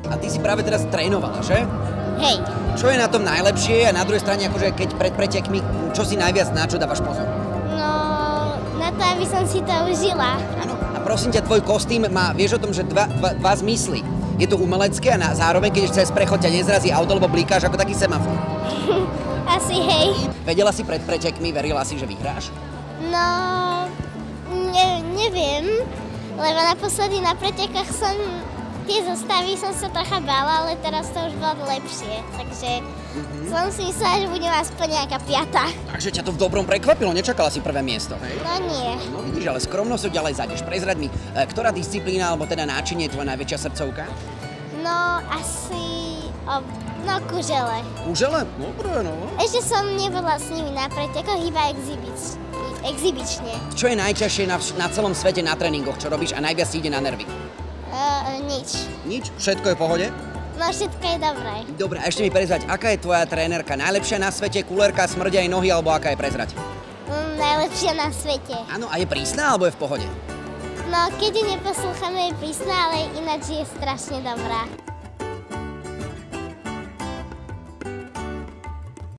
A ty si práve teraz trénovala, že? Hej. Čo je na tom najlepšie a na druhej strane, akože keď pred pretekmi, čo si najviac na čo dávaš pozor? No, na to, aby som si to užila. Áno. A prosím ťa, tvoj kostým má, vieš o tom, že dva zmysly. Je to umelecké a zároveň, keď cez prechod ťa nezrazí auto, lebo blíkáš ako taký semafor. Asi hej. Vedela si pred pretekmi, verila si, že vyhráš? No, neviem, lebo naposledy na pretekách tie zostavy som sa trocha bála, ale teraz to už bolo lepšie, takže som si myslela, že budem aspoň nejaká 5. Takže ťa to v dobrom prekvapilo, nečakala si prvé miesto, hej? No nie. No vidíš, ale skromnosťou ďalej zájdeš. Prezraď mi, ktorá disciplína, alebo teda náčinie je tvoja najväčšia srdcovka? No, asi, kužele. Kužele? Dobre, no. Ešte som nebola s nimi na pretekoch, iba exibične. Čo je najťažšie na celom svete na tréningoch, čo robíš a najviac ti ide na nervy? Nič. Nič? Všetko je v pohode? No, všetko je dobré. Dobre, a ešte mi prezrať, aká je tvoja trénerka? Najlepšia na svete, kulérka, smrdia aj nohy, alebo aká je prezrať? Najlepšia na svete. Áno, a je prísna, alebo je v pohode? No, keď ju neposlúchame, je prísna, ale ináč je strašne dobrá.